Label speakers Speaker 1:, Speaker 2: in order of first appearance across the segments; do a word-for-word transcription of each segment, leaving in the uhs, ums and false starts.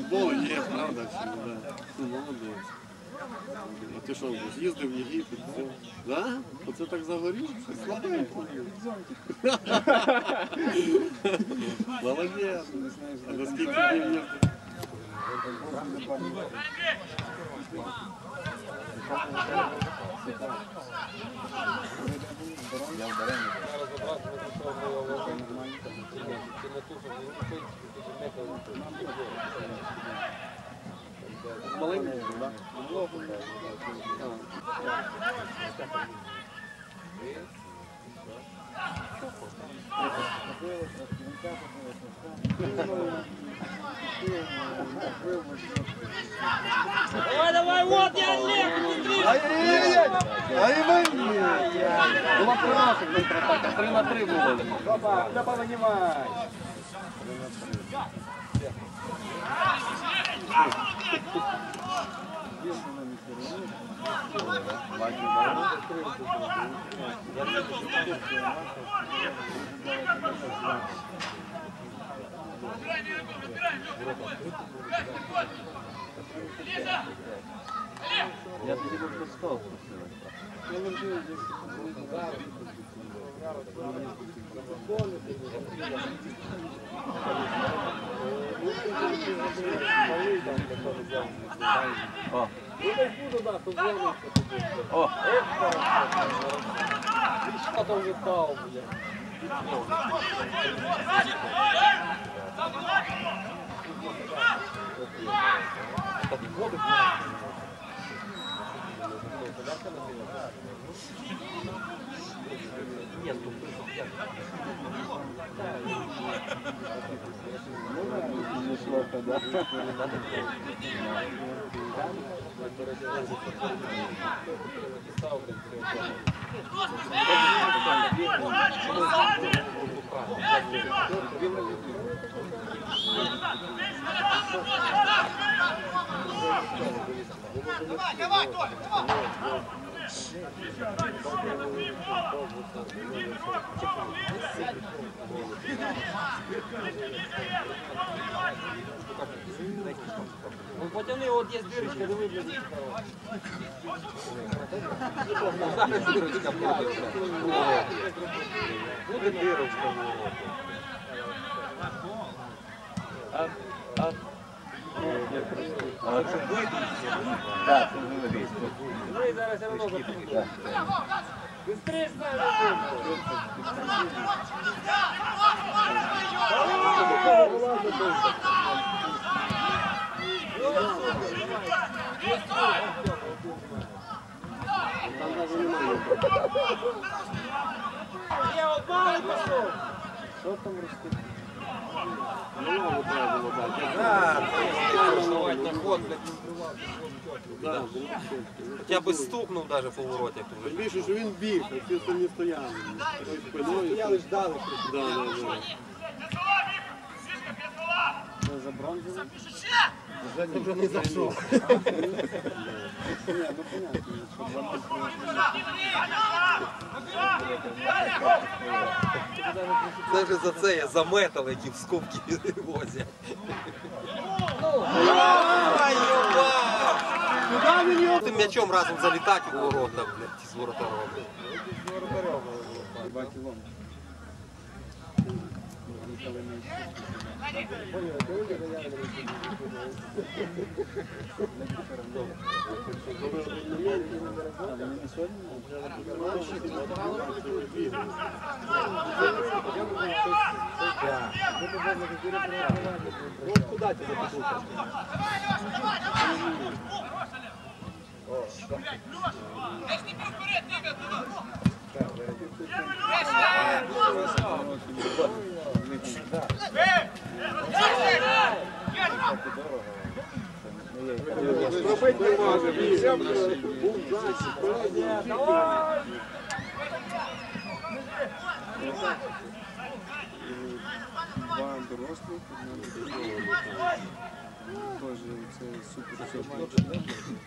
Speaker 1: футболу є, правда? Ну, молодець. А ти що, з'їздив в Єгипет, все? Да? Оце так загорів? Слабенько. Молодець. А наскільки ти їздив? Маленький, так?
Speaker 2: Давай, давай, вот я, Олег, быстрее!
Speaker 1: Ай-яй-яй! Ай-яй-яй! Була хороша контратака, три на три було.
Speaker 3: Опа, да повынимай!
Speaker 1: Я тобі був на стол. О. О.
Speaker 3: Потом летал, блядь.
Speaker 1: Неплохо, да?
Speaker 2: Давай, давай, Толь, давай!
Speaker 3: Ну потяни, от є дырочка, диви, блядь.
Speaker 1: Зараз дирочка буде. Буде дирочка. А, а. А це вийде? Так, це вийде.
Speaker 3: Ну і зараз я много піду. Быстрее ставь! Я от малий пішов!
Speaker 1: Що там розкидати? Много треба було дати.
Speaker 3: Пересувати на ход,
Speaker 1: Да,
Speaker 3: хоча б стукнув навіть по вороті.
Speaker 1: тим більше, що він біг, а всі остальні стояли. Спиною.
Speaker 3: Стояли, ждали.
Speaker 1: Да, да, да.
Speaker 3: Це за бронзу?
Speaker 1: Вже вже не зайшов.
Speaker 3: Навіть за це я заметал, які в скобки возять. Тим м'ячом разом залітати у ворота, блядь, з воротаром. Куда тебе запустил?
Speaker 1: Зробити не може. Два дорослих, одна дитина. Теж це супер супер.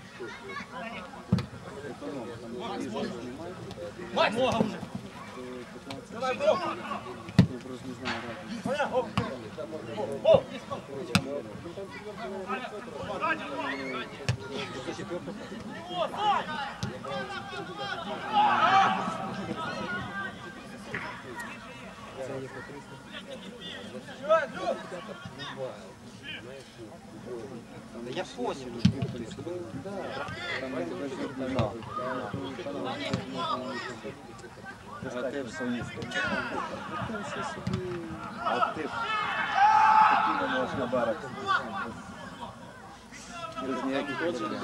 Speaker 1: Економ, там немає.
Speaker 2: Мать, нога вже! Давай, бро!
Speaker 1: Я просто не знаю,
Speaker 2: Я понял.
Speaker 4: А ти в солісти. А ти спокійно можеш на барах. Без ніяких проблем.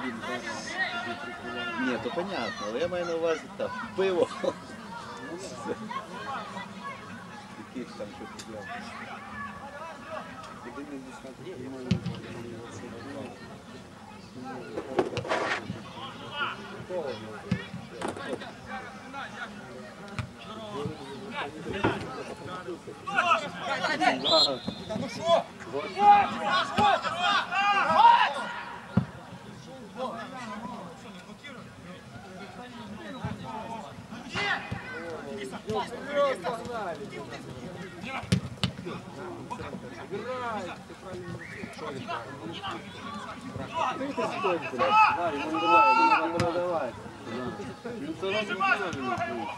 Speaker 4: Ні, то понятно, але я маю на увазі так, пиво. Яких там ще проблем.
Speaker 1: Він це робить правильно.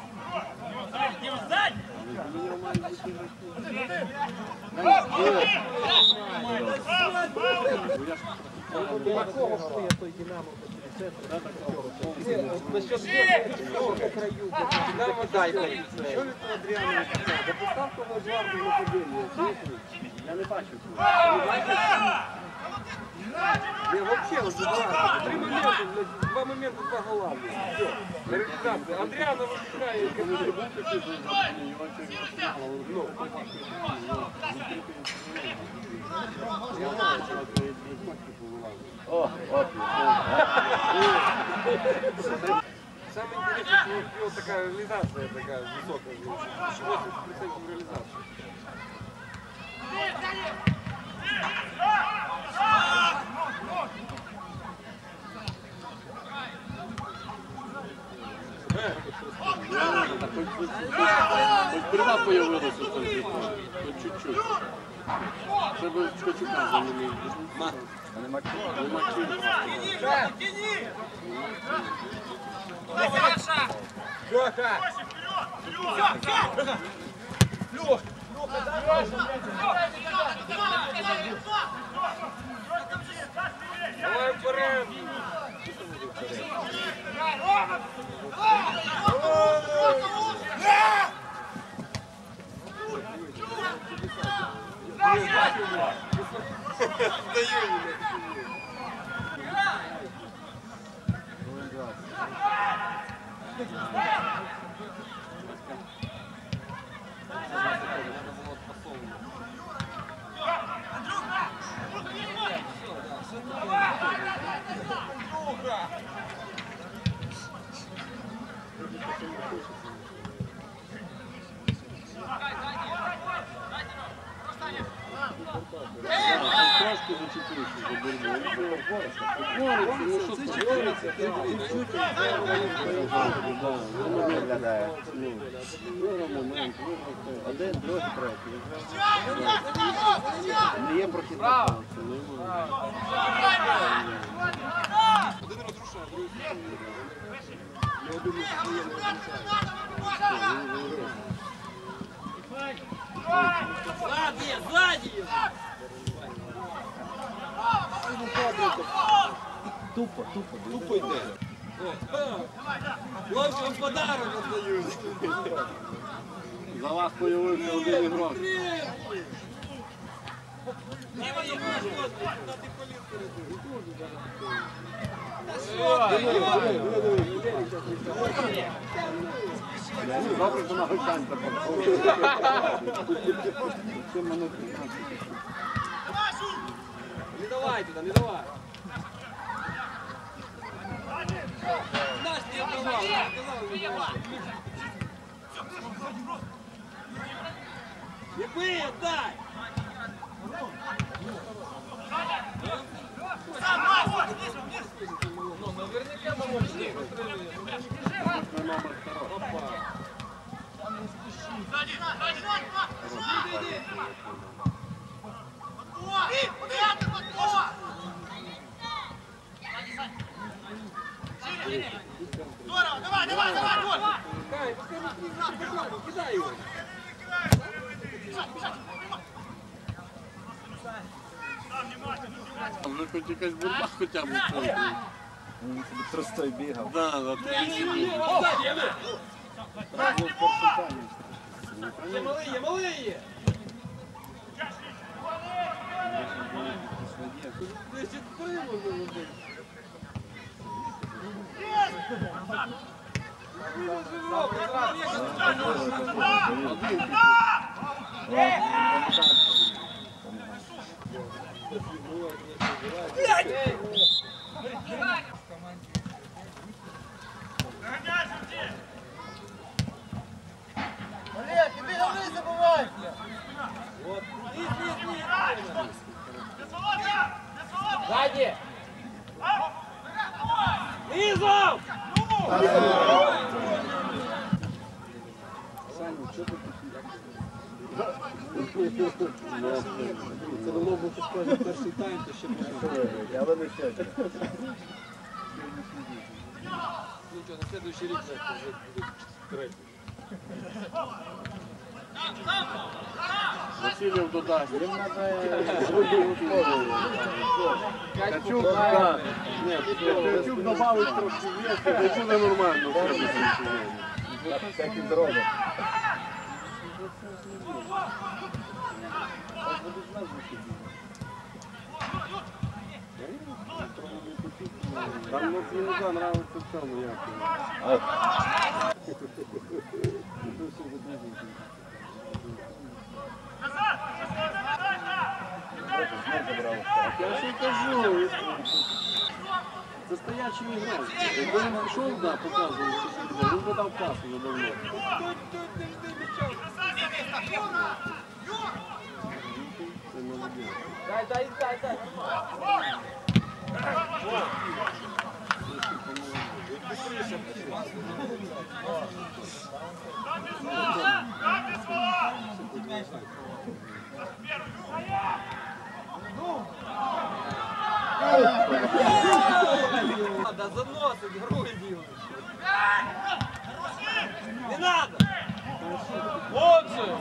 Speaker 3: Динамо дай дай. Що від Адріана? Записав того жарту на поділі. Я не бачу. Я вообще вот два, три момента, два момента, два гола. Все. Реализация. Адриана выпускает, как
Speaker 4: О, о,
Speaker 3: самое интересное, что у него такая реализация такая высокая. восемьдесят процентов реализации.
Speaker 1: Хоч прива появилася в цьому житті, хоч чуть-чуть. Треба Ткачука замінити.
Speaker 4: а не Максим.
Speaker 3: Давай вперед!
Speaker 1: Трошки зачепився за борьбу. Бореться, ну що це? Бореться, ти чуть-чуть
Speaker 4: Виглядає.
Speaker 1: виграв момент, виграв те.
Speaker 4: Один, другий, третій. Не є прохідний.
Speaker 1: Це нормально.
Speaker 3: Один розрушає, другий я думаю, що я не розрушаю. Сзади!
Speaker 4: Тупо, тупо.
Speaker 3: Тупо йде. Хлопці, вам подарок віддають.
Speaker 1: За вас появився один ігрок. Добре, що на гостянця
Speaker 3: Не давай туди, не давай. Наш не давай, не давай. Не бий, отдай! Ну, наверняка помощник.
Speaker 1: номер второй.
Speaker 3: Опа.
Speaker 5: Иди, иди!
Speaker 1: А вже хоч якась борьба хоча б в центрі.
Speaker 4: Він собі тростой бігав.
Speaker 1: Да, да, ти сидів.
Speaker 3: Є малий, є малий є. десять три можна робити.
Speaker 2: Олег, тобі голови забувай!
Speaker 3: Вот. Низ, низ, низ. Сзади. Низом!
Speaker 4: Саню, що ти
Speaker 3: Це давно був схожий перший тайм, то ще не
Speaker 4: Я вони ще.
Speaker 3: Нічого, на следующий рік вже буде третій.
Speaker 1: Васильєв додасть.
Speaker 4: Їм треба другий условия.
Speaker 1: Качук, так. Ні, Качук добавить трошки вес, і буде нормально.
Speaker 4: Так і зробить.
Speaker 1: Там ну, Фінука нравиться в цьому, як його. Я ж і кажу, це стоячий ігрок. Якби він пішов, да, показував, що сюди, він би дав пас вже давно. Це молодець.
Speaker 3: Дай, дай, дай, дай. Надо заносить, грудь делать. Не надо! Вот же!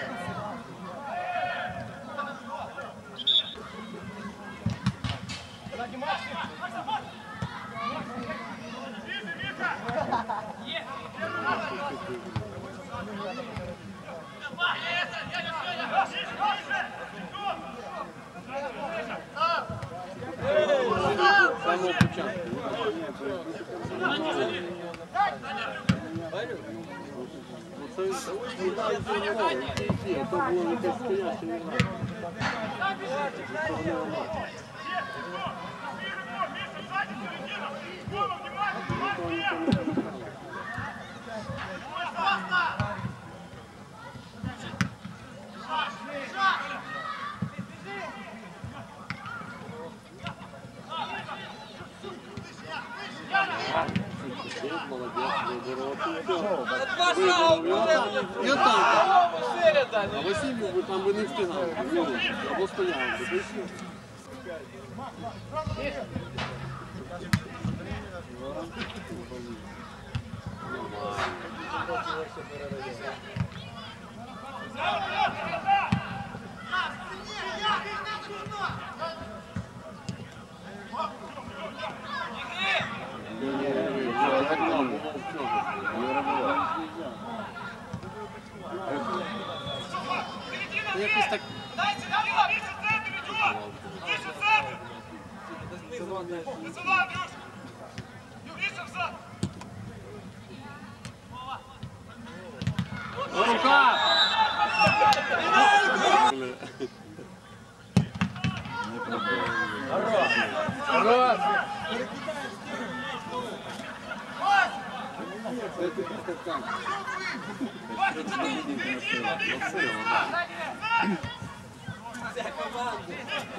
Speaker 1: З самого початку. Оце то було якесь стояче ігра.
Speaker 3: Два шага вперед!
Speaker 1: І отак.
Speaker 3: Голову шире
Speaker 1: А
Speaker 3: дали!
Speaker 1: Василів би там би не встигав. Ну, або стояв би. Та й все. Якось так. Рука!
Speaker 3: Раз! Вся команда!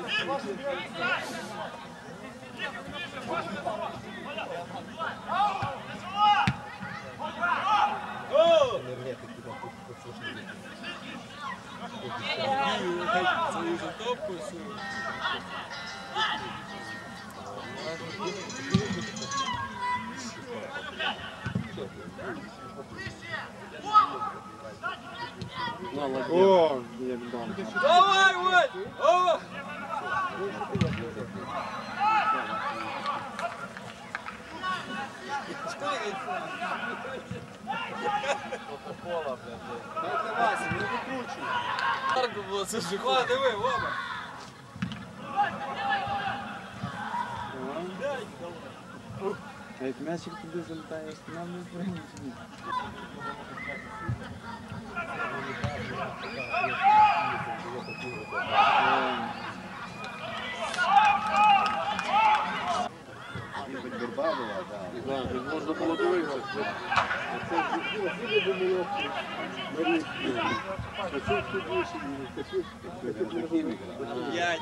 Speaker 3: Свою затопку, свою.
Speaker 1: Молодець. О, як дам.
Speaker 3: Давай, Вань! О!
Speaker 2: це ж
Speaker 3: Ладно, диви, оба.
Speaker 2: А як м'ячик туди залітає, спина не прийме собі.
Speaker 4: Хоч борьба була, так.
Speaker 1: Да, тут можна було дивитися.
Speaker 2: П'ять.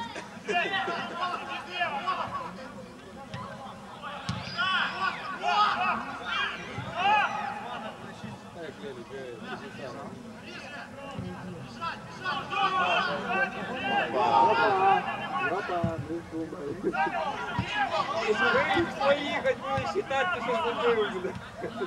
Speaker 3: Вы поехать будешь считать, что забыл, блядь.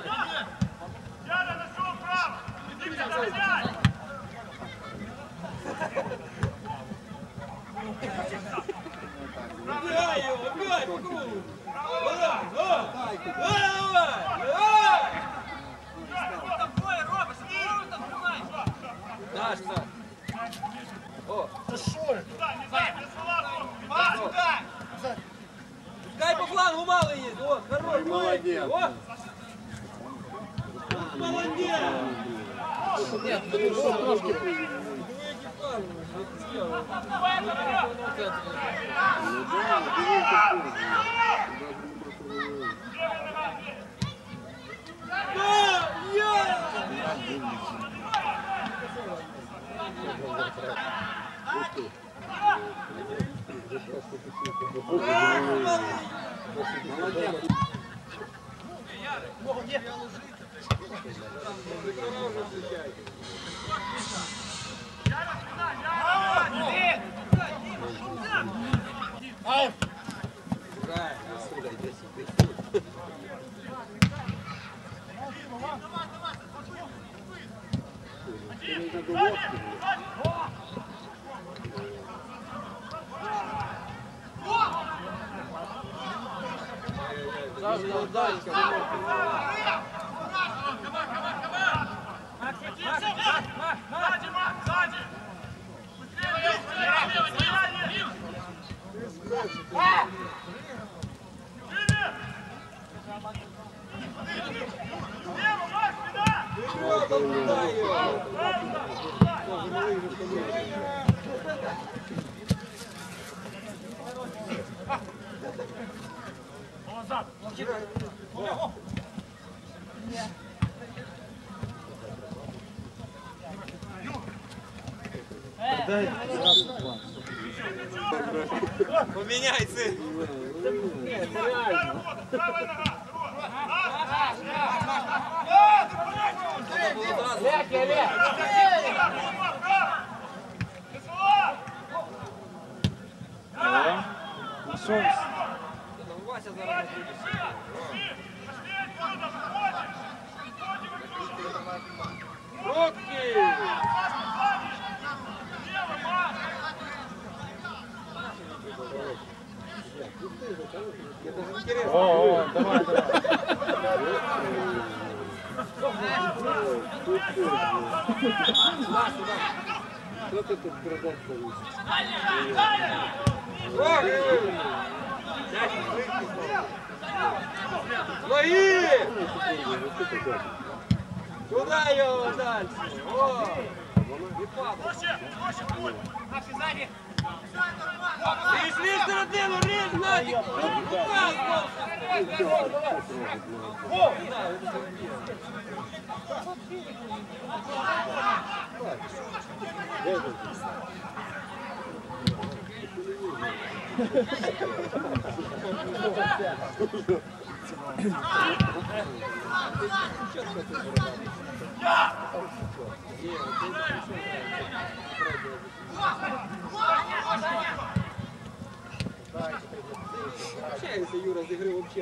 Speaker 3: Дай его, дай, по кругу. Давай, давай, давай, давай. Даш, Саш. О. Пускай по флангу мало есть. Вот, хорош,
Speaker 1: Молодец.
Speaker 3: О. Молодец.
Speaker 1: Нет, ну що трошки
Speaker 2: Поменяй цель.
Speaker 3: Вася зараз не буде. Руки!
Speaker 2: О, о, давай, давай.
Speaker 1: Що ти тут продав повісив?
Speaker 3: Ноги! Туда его дальше. О! Не падай. Пришли в середину, режь, Надик! Общаемся, Юра, с игры вообще.